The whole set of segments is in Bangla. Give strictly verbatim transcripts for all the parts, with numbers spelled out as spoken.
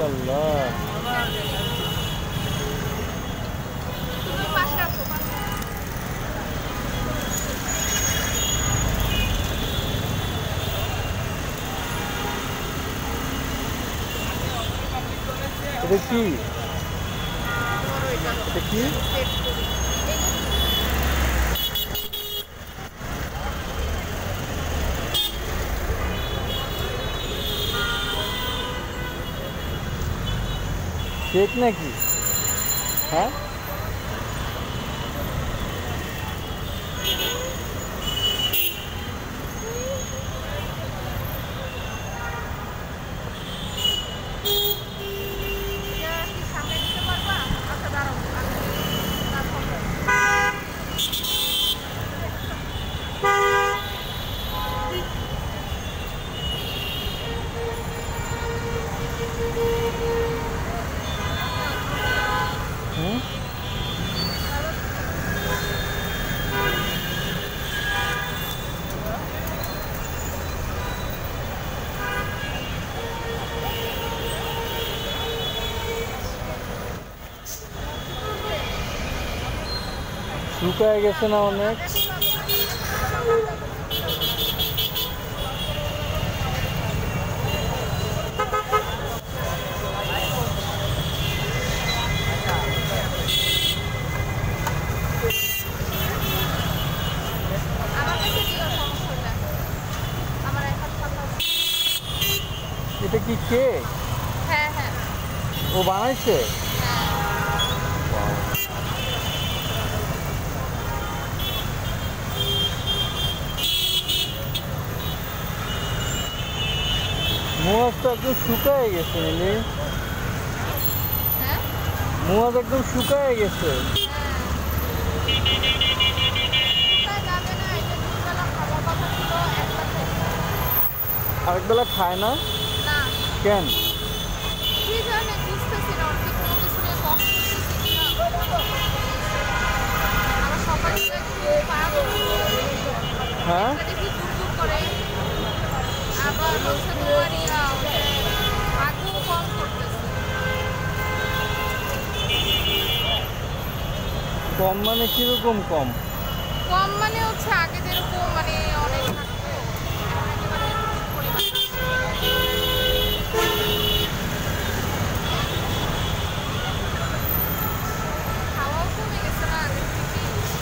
আল্লাহ, এটা কি? এটা কি? কেক নাকি? হ্যাঁ, হুম, শুকায় গেছে না অনেক? এটা কি কেক? হ্যাঁ হ্যাঁ, ও বানাইছে? মুয়াজটা একদম শুকায় গেছে মিলি, হ্যাঁ মুয়াজ একদম শুকায় গেছে। আরেক বেলা খায় না না, কেন? কি জানে, বুঝতেছি না ওর কি কোনো কিছু নিয়ে কষ্ট হচ্ছে কিনা। আমার সকালে একটু পাগল, হ্যাঁ, একটা দেখি দুর্যোগ করে, আবার হচ্ছে তোমার ইয়া আগ্রহ কম করতেছে। কম মানে কিরকম কম? কম মানে হচ্ছে আগে যেরকম মানে অনেক থাকতো, এখন একেবারে পরিমাণ খাওয়াও কমে গেছে না আগের থেকে।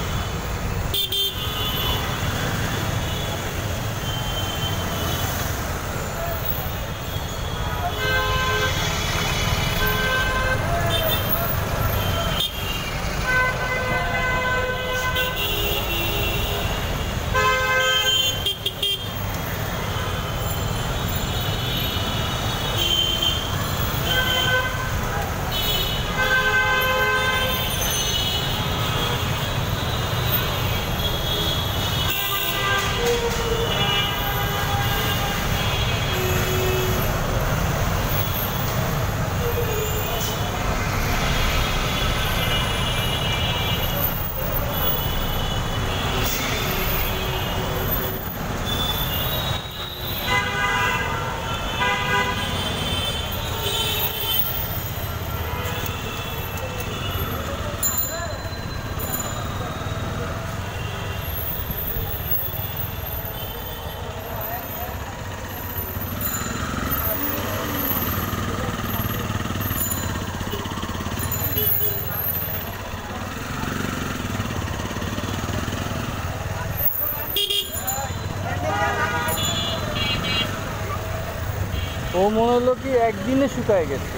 ও মনে হলো কি একদিনে শুকায় গেছে,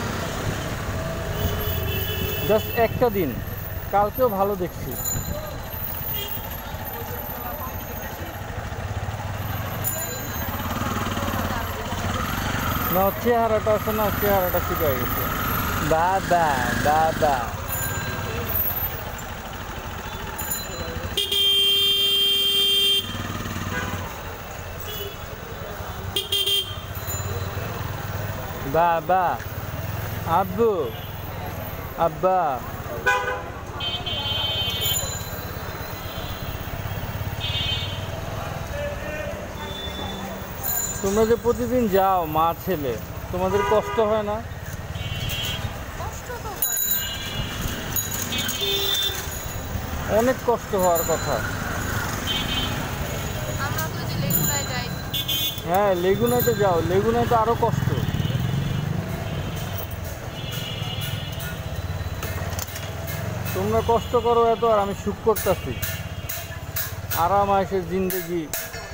জাস্ট একটা দিন। কালকেও ভালো দেখছি। না চেহারাটা আছে না, চেহারাটা শুকায় গেছে। বাবা বাবা, বাবা, আব্বু, আব্বা, তোমরা যে প্রতিদিন যাও মা ছেলে, তোমাদের কষ্ট হয় না? অনেক কষ্ট হওয়ার কথা। আমরা তো যে লেগুনায় যাই। হ্যাঁ, লেগুনাতে যাও, লেগুনায় তো আরো কষ্ট। তোমরা কষ্ট করো এত, আর আমি সুখ করতেছি, আরাম আয়েশের জিন্দেগি,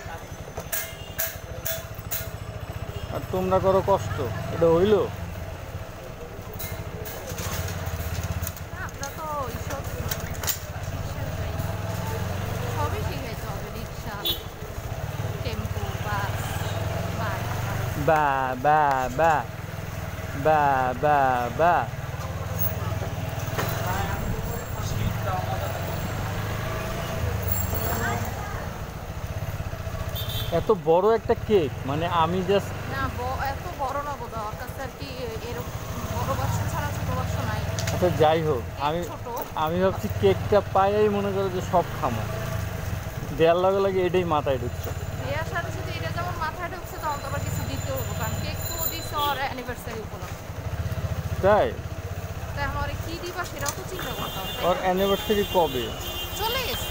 আর তোমরা করো কষ্ট। এটা হইল? না, আমরা তো এইসব রিক্সায় যাই। সবই শিখাইতে হবে, রিক্সা, টেম্পো, বাস, বাস। বা বা বা বা বা বা এত বড় একটা কেক, মানে আমি জাস্ট না, ব- এত বড় না বোধ হয়। ওর কাছে আর কি এরকম বড় বাচ্চা ছাড়া ছোট বাচ্চা নাই। আচ্ছা যাই হোক, আমি ছোট। আমি ভাবছি কেকটা পাইয়াই মনে করো যে সব খামো, দেওয়ার লগে লাগে এটাই মাথায় ঢুকছে। বিয়ার সাথে সাথে এটা যেমন মাথায় ঢুকছে, তখন তো আবার কিছু দিতে হবো, কারণ কেক তো দিচ্ছে ওর অ্যানিভার্সারি উপলক্ষে। তাই? তো এখন ওরে কি দিবা সেটাও তো চিন্তা করতে হবে, তাই ওর না? অ্যানিভার্সারি কবে? চলে গেছে।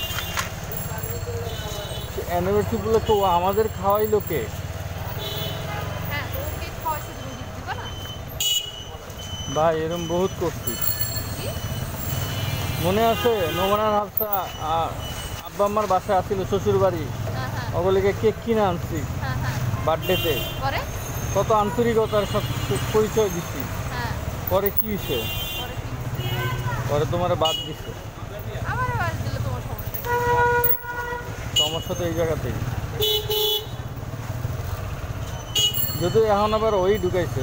অ্যানিভার্সারি বলে তো ও আমাদের খাওয়াইলো কেক। হ্যাঁ, তো ও কেক খাওয়াইছে, তুমি গিফট দিবা না? ভাই এরম বহুত করছি, কি? মনে আছে? নোমানার হাফসা আ- আব্বা আম্মার বাসায় আসছিল শ্বশুর বাড়ি, হ্যাঁ হ্যাঁ ওগুলিকে কেক কিনে আনছি হ্যাঁ হ্যাঁ। বার্থডেতে। পরে? কত আন্তরিকতার সাথে পরিচয় দিচ্ছি। হ্যাঁ। পরে কি হয়েছে? পরে কি? পরে তোমার বাদ দিছে। আমার বাস দিলে তোমার সমস্যা কি? সমস্যা তো এই জায়গাতেই, যদিও এখন আবার ওই ঢুকাইছে।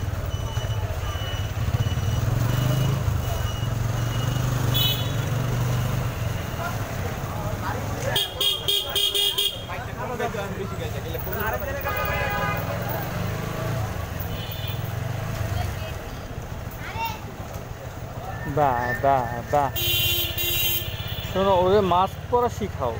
বা বা বা শোনো, ওদের মাস্ক পরা শিখাও।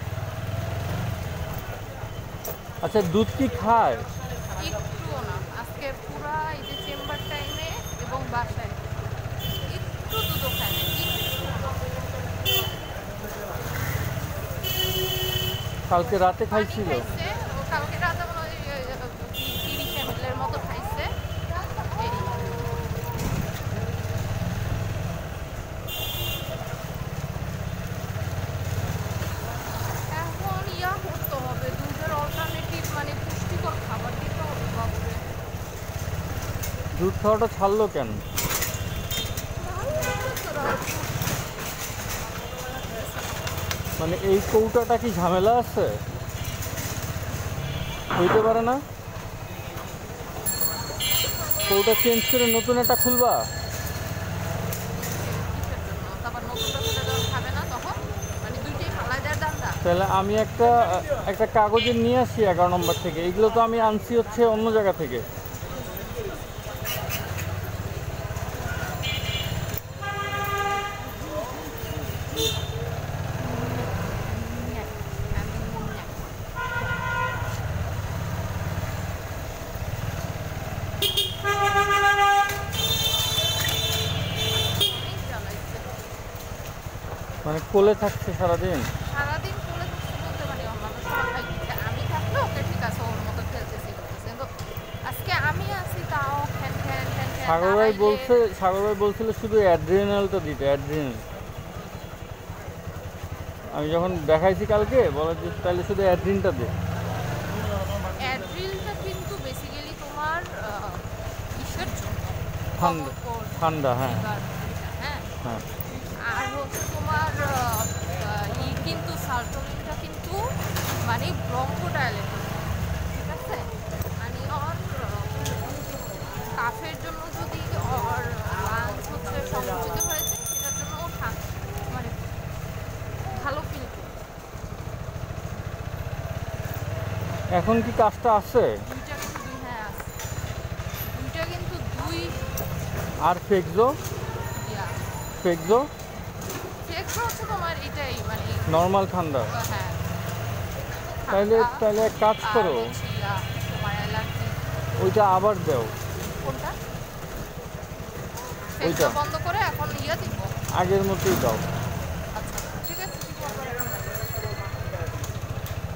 আচ্ছা, দুধ কি খায়? একটুও না। আজকে পুরা এই যে চেম্বার টাইমে এবং বাসায় একটু দুধও খায় না, একটু। কালকে রাতে পানি খাইছিল। খাইছে, ও কালকে রাতে মনে হয় তিরিশ এম এর মতো খাইছে। এই এখন ইয়া করতে হবে, দুধের অল্টারনেটিভ মানে পুষ্টিকর খাবার দিতে হবে বাবুরে। দুধ খাওয়াটা ছাড়লো কেন? ভালো লাগতেছে না। মানে এই কৌটাটা কি ঝামেলা আছে? হইতে পারে না? কৌটা চেঞ্জ করে নতুন একটা খুলবা? কিসের জন্য? তারপর নতুনটা খুলে যখন খাবে না তখন মানে দুইটাই ফালাই দেওয়ার দান্দা। তাহলে আমি একটা একটা কাগজের নিয়ে আসি এগারো নম্বর থেকে। এগুলো তো আমি আনছি হচ্ছে অন্য জায়গা থেকে। মানে কোলে থাকছে সারাদিন। সারাদিন কোলে থাকছে বলতে মানে অন্যান্য সময় খাইতেছে, আমি থাকলে ওকে ঠিক আছে ওর মতো খেলতেছি করতেছে, কিন্তু আজকে আমি আছি তাও খ্যান খ্যান খ্যান খ্যান সাগর ভাই দাঁড়াইলে- বলছে, সাগর ভাই বলছিল শুধু অ্যাড্রিনালটা দিতে, অ্যাড্রিনাল। আমি যখন দেখাইছি কালকে, বলে যে তাহলে শুধু অ্যাড্রিনটা দে। অ্যাড্রিলটা কিন্তু বেসিক্যালি তোমার আহ, ইসের জন্য ঠান্ডা, cover for ঠান্ডা, হ্যাঁ fever, হ্যাঁ। হ্যাঁ। আর হচ্ছে তোমার আহ, আহ, ই কিন্তু সালটোনিনটা কিন্তু মানে ব্রঙ্কোডাইলেটর, ঠিক আছে? মানে ওর কাফের জন্য যদি ওর লাংস হচ্ছে সংকুচিত হয়েছে, সেটার জন্য ও ঠাক- মানে ভালো ফিল করবে। এখন কি কাজটা আছে? দুইটা কিন্তু দুই, হ্যাঁ আছে। দুইটা কিন্তু দুই আর ফেকজো, ইয়া ফেকজো চেকটা হচ্ছে তোমার এটাই মানে নর্মাল ঠান্ডা। হ্যাঁ তাইলে ঠান্ডা তাইলে এক কাজ আর করো, হচ্ছে ইয়া তোমার অ্যালার্জি। ওইটা আবার দাও। কোনটা? ওইটা। চেকটা বন্ধ করে এখন ইয়া দিব। আগের মতোই দাও। আচ্ছা ঠিক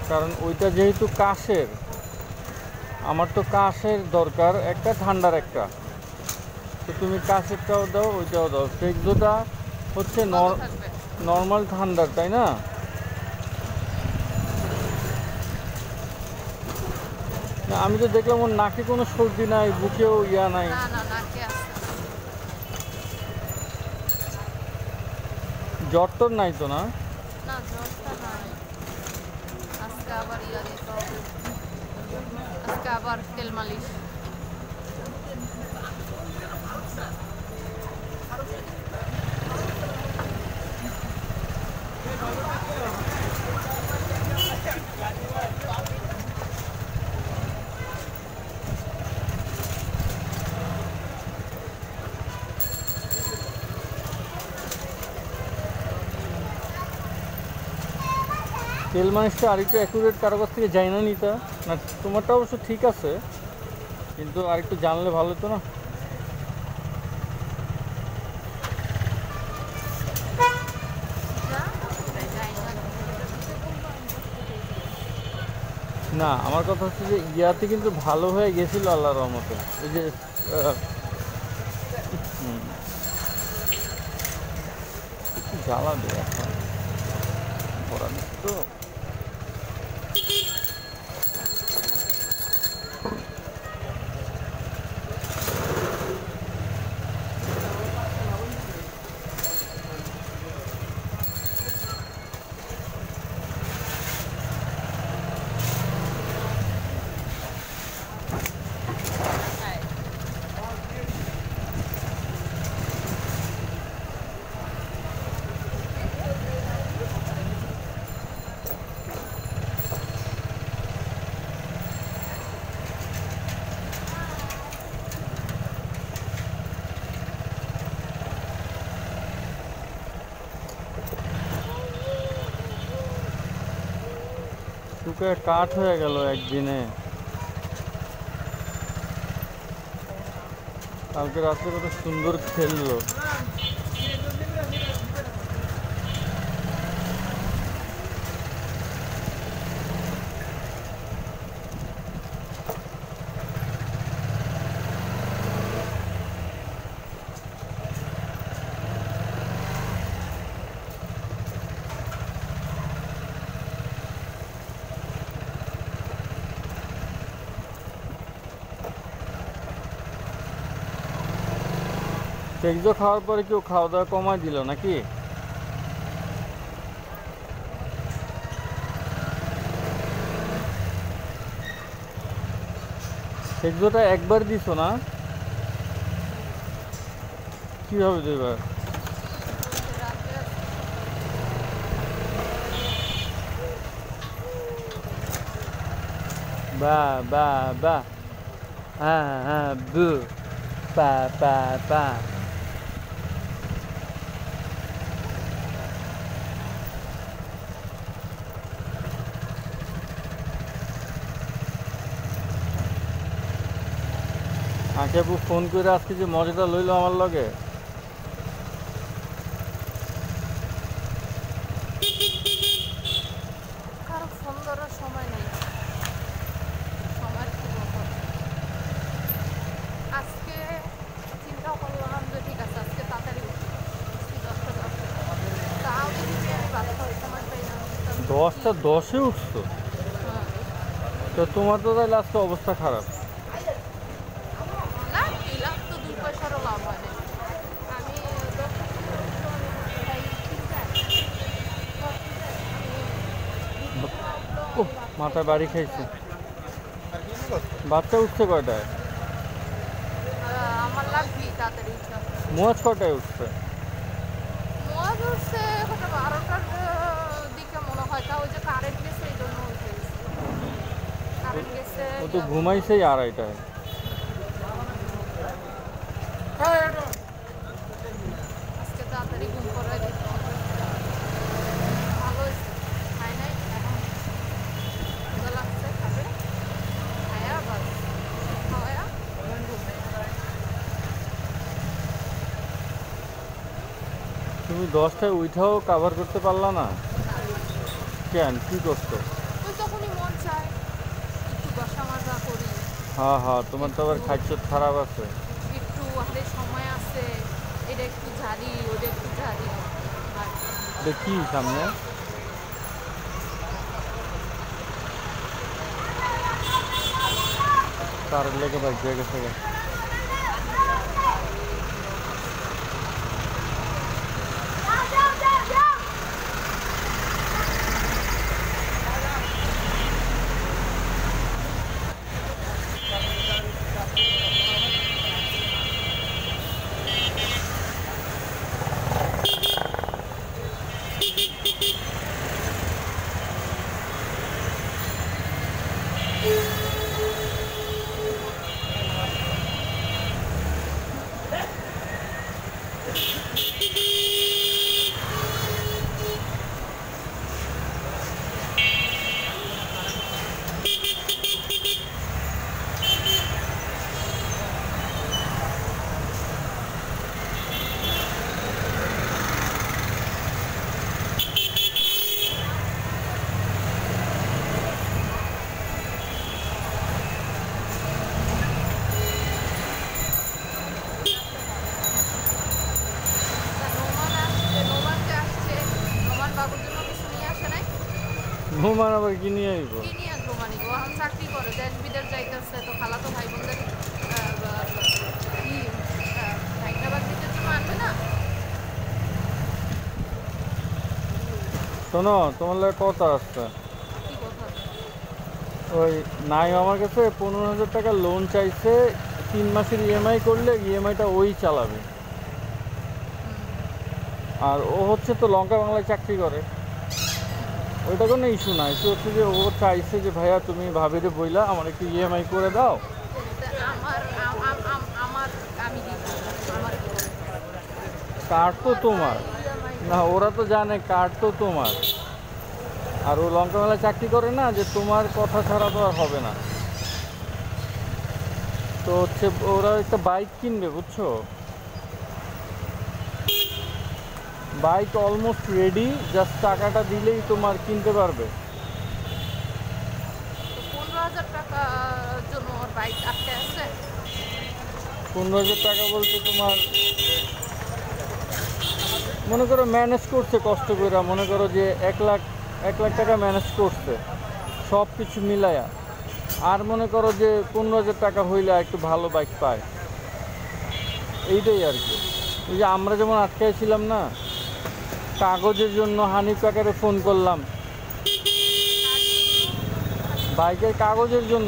কারণ ওইটা যেহেতু কাশের, আমার তো কাশের দরকার একটা, ঠান্ডার একটা। তো তুমি কাশেরটাও দাও, ওইটাও দাও। ফ্লেক্সোটা হচ্ছে নর্মাল ঠান্ডার, তাই না? না, আমি তো দেখলাম ওর নাকে কোনো সর্দি নাই, বুকেও ইয়া নাই। না না নাকে আছে। জ্বর টর নাই তো? না না জ্বরটা নাই। আজকে আবার ইয়া দিতে হবে, আজকে আবার তেল মালিশ। তেল মালিশটা আরেকটু অ্যাকুরেট কারো কাছ থেকে যাই না নিতা? না, তোমারটা অবশ্য ঠিক আছে, কিন্তু আরেকটু জানলে ভালো হতো না? না, আমার কথা হচ্ছে যে ইয়াতে কিন্তু ভালো হয়ে গেছিল আল্লাহর রহমতে। ওই যে একটু জ্বালা দেয় এখন পড়া তো। শুকায় কাঠ হয়ে গেল একদিনে। কালকে রাত্রে কত সুন্দর খেললো। ফ্লেক্সো খাওয়ার পরে কেউ খাওয়া দাওয়া কমায় দিল নাকি? ফ্লেক্সোটা একবার দিছো না? কিভাবে দুইবার? বা বা বা হ্যাঁ হ্যাঁ বু পা পা পা। আঁকে আপু ফোন করে আজকে যে মজাটা লইলো আমার লগে। কারো ফোন ধরার সময় নেই, সময় খুব অভাব। আজকে চিন্তা করলাম যে ঠিক আছে আজকে তাড়াতাড়ি উঠি, দশটা দশটা তাও যদি আমি বাচ্চা ওই সময় পাই না। দশটা দশে উঠছো? তো তোমার তো তাহলে আজকে অবস্থা খারাপ। না লাভ তো দুই পয়সারও লাভ হয় না। আমি ও মাথায় বাড়ি খাইছে। বাচ্চা উঠছে কয়টায়? আমার লাগবেই তাড়াতাড়ি উঠা। মোয়াজ কয়টায় উঠছে? মোয়াজ উঠছে ওটা বারোটার দিকে মনে হয়, তা ওই যে কারেন্ট গেছে এই জন্য উঠে গেছে। কারেন্ট গেছে ও তো ঘুমাইছেই আড়াইটায়। আজকে তাড়াতাড়ি ঘুম করাই দিতে হবে। ভালো হয়েছে খাই নাই, এখন মজা লাগছে, খাবে খায়া বাস খাওয়া। তুমি দশটায় উঠাও কাভার করতে পারলা না কেন? কি করছো? ওই তখন বসা মাজা করি, হ্যাঁ হ্যাঁ, তোমার তো আবার খাদ্য খারাপ আছে। একটু হাতে সময় আছে, এটা একটু ঝাড়ি ওটা একটু ঝাড়ি। আর দেখি সামনে তার লেগে বাইক দিয়ে গেছে গে। তা নোমান আসছে, নোমান যে আসছে, নোমান বাবুর জন্য কিছু নিয়ে আসে নাই? ঘুমান আবার কি নিয়ে আইব? কি নিয়ে আসবো মানে ও এখন চাকরি করে, দেশ বিদেশ যাইতেছে, তো খালাতো ভাই বোনদের কি হায়দ্রাবাদ দিতে জন্য আনবে না? শোনো, তোমার লাগে কথা আসছে। কি কথা? ওই নাই আমার কাছে পনেরো হাজার টাকা লোন চাইছে, তিন মাসের ইএমআই করলে ইএমআইটা ওই চালাবে। আর ও হচ্ছে তো লঙ্কা বাংলায় চাকরি করে, ওইটা কোনো ইস্যু না। ইস্যু হচ্ছে যে ও চাইছে যে ভাইয়া তুমি ভাবিরে বইলা আমার একটু ইএমআই করে দাও। তা আমার আম- আম- আম- আমার আমি দিব, আমার কার্ড তো তোমার না, ওরা তো জানে কার্ড তো তোমার। আর ও লঙ্কা মেলায় চাকরি করে না, যে তোমার কথা ছাড়া তো আর হবে না। তো হচ্ছে ওরা একটা বাইক কিনবে, বুঝছো? বাইক অলমোস্ট রেডি, জাস্ট টাকাটা দিলেই তোমার কিনতে পারবে। তো পনেরো হাজার টাকার জন্য ওর বাইক আটকে আছে। পনেরো হাজার টাকা বলতে তোমার মনে করো ম্যানেজ করছে কষ্ট করে, মনে করো যে এক লাখ এক লাখ টাকা ম্যানেজ করছে সব কিছু মিলায়া। আর মনে করো যে পনেরো হাজার টাকা হইলে একটু ভালো বাইক পায়, এইটাই আর কি। এই যে আমরা যেমন আটকায় ছিলাম না, কাগজের জন্য হানিফ কাকারে ফোন করলাম, বাইকের কাগজের জন্য।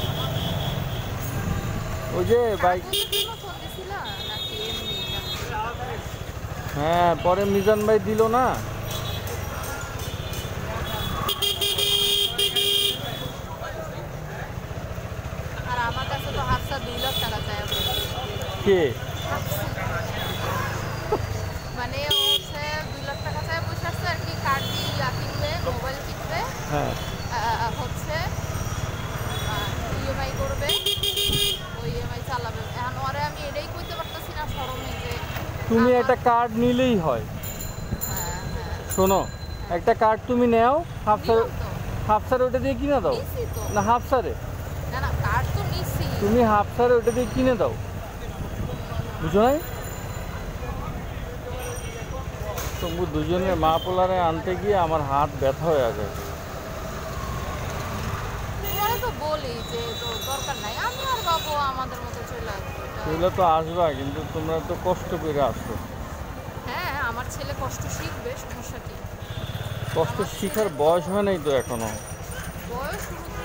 ওই যে বাইক, কাগজের জন্য ফোন দিছিলা নাকি এমনি নাকি? হ্যাঁ পরে মিজান ভাই দিল না। আর আমার কাছে তো হাফসা দুই লাখ টাকা চাই আমার। কে? মানে ও হচ্ছে দুই লাখ টাকা চাই বসে আসছে আর কি, কার্ড দিয়ে ইয়া কিনবে, মোবাইল কিনবে, হ্যাঁ আহ, হচ্ছে ইএমআই করবে, ওই ইএমআই চালাবে। এখন ওরে আমি এটাই কইতে পারতেছি না শরমে যে তুমি আমার- একটা কার্ড নিলেই হয়। হ্যাঁ হ্যাঁ শোনো, একটা কার্ড তুমি নেও, হাফসার নিলাম তো, হাফসার ওটা দিয়ে কিনে দাও। নিছি তো, না হাফসারে, না না কার্ড তো নিছি। তুমি হাফসারে ওটা দিয়ে কিনে দাও, বুঝো নাই? তবু দুজনের মা পোলারে আনতে গিয়ে আমার হাত ব্যথা হয়ে যায়। তোমারে তো বলি যে তো দরকার নাই, আমি আর বাবু আমাদের মতো চলে আসবো। এটা- সেগুলো তো আসবা, কিন্তু তোমরা তো কষ্ট করে আসো। হ্যাঁ আমার ছেলে কষ্ট শিখবে, সমস্যা কি? কষ্ট শিখার বয়স হয় নাই তো এখনো। বয়স শুরু